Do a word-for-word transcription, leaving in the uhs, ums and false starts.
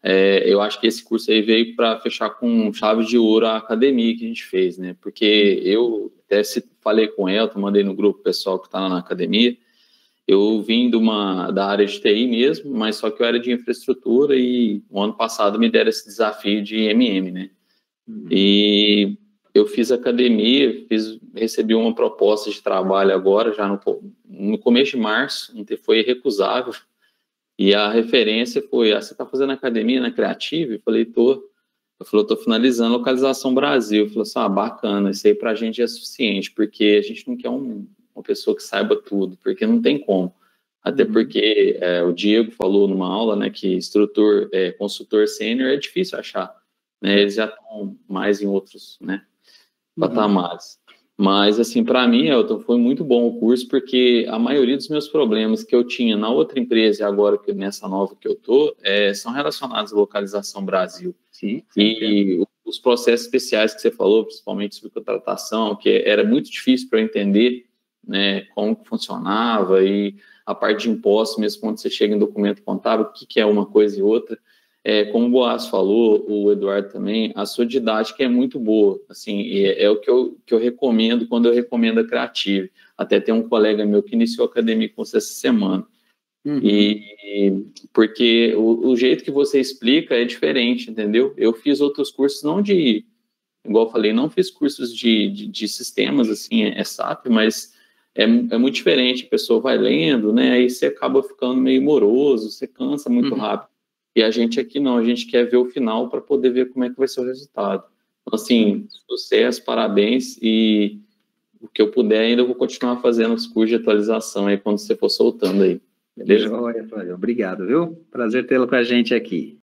é, eu acho que esse curso aí veio para fechar com chave de ouro a academia que a gente fez, né? Porque eu até se, falei com ela, mandei no grupo pessoal que está lá na academia, eu vim de uma, da área de T I mesmo, mas só que eu era de infraestrutura e o ano passado me deram esse desafio de M M, né? Uhum. E eu fiz academia, fiz, recebi uma proposta de trabalho agora, já no, no começo de março, foi irrecusável. E a referência foi, ah, você está fazendo academia na Creative? Eu falei, tô. Eu falei, eu tô finalizando localização Brasil. Eu falei assim, ah, bacana, isso aí pra gente é suficiente, porque a gente não quer um, uma pessoa que saiba tudo, porque não tem como. Até uhum. porque é, o Diego falou numa aula, né, que instrutor, é, consultor sênior é difícil achar, né, eles já estão mais em outros, né, patamares. Uhum. Mas, assim, para mim, Elton, foi muito bom o curso, porque a maioria dos meus problemas que eu tinha na outra empresa e agora que, nessa nova que eu tô, é, são relacionados à localização Brasil. Sim, e é. Os processos especiais que você falou, principalmente sobre contratação, que era muito difícil para eu entender, né, como que funcionava, e a parte de impostos, mesmo quando você chega em documento contábil, o que, que é uma coisa e outra. É, como o Boaz falou, o Eduardo também, a sua didática é muito boa, assim, é, é o que eu, que eu recomendo quando eu recomendo a Creative. Até tem um colega meu que iniciou a academia com você essa semana. Uhum. E porque o, o jeito que você explica é diferente, entendeu? Eu fiz outros cursos, não de, igual eu falei, não fiz cursos de, de, de sistemas, assim, é, é S A P, mas é, é muito diferente. A pessoa vai lendo, né? Aí você acaba ficando meio moroso, você cansa muito uhum. rápido. E a gente aqui não, a gente quer ver o final para poder ver como é que vai ser o resultado. Então, assim, sucesso, parabéns, e o que eu puder ainda eu vou continuar fazendo os cursos de atualização aí quando você for soltando aí, beleza? Joia, Flávio. Obrigado, viu? Prazer tê-lo com a gente aqui.